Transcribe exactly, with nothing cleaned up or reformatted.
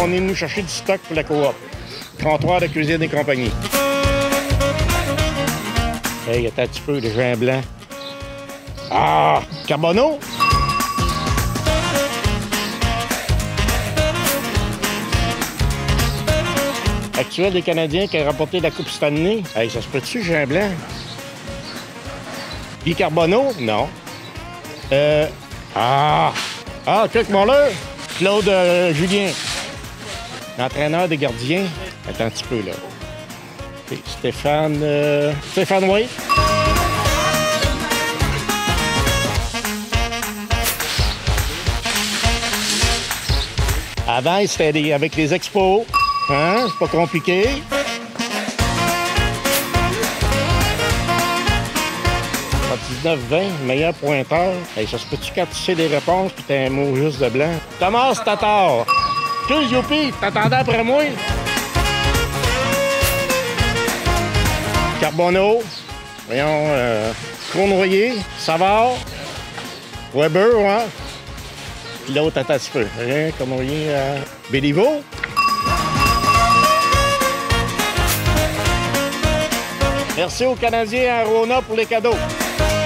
on est venu chercher du stock pour la coop. Comptoir de cuisine et compagnie. Hey, attends un petit peu, le vin blanc. Ah! Carbonneau? Actuel des Canadiens qui a remporté la Coupe Stanley. Hey, ça se peut-tu, vin blanc? Bicarbonneau? Non. Euh... Ah! Ah, Kirk Muller? Claude euh, Julien. L'entraîneur des gardiens. Attends un petit peu, là. Okay. Stéphane... Euh... Stéphane White. Avant, c'était avec les expos. Hein? C'est pas compliqué. dix-neuf vingt, meilleur pointeur. Hey, ça se peut-tu quand tu sais des réponses puis t'as un mot juste de blanc? Thomas Tatar. Excuse, Youpi, t'attendais après moi? Carbonneau. Voyons, euh, Cournoyer. Savard. Weber, ouais. Puis l'autre, attends un petit peu. Rien, Cournoyer. Euh, Béliveau. Merci aux Canadiens à Rona pour les cadeaux.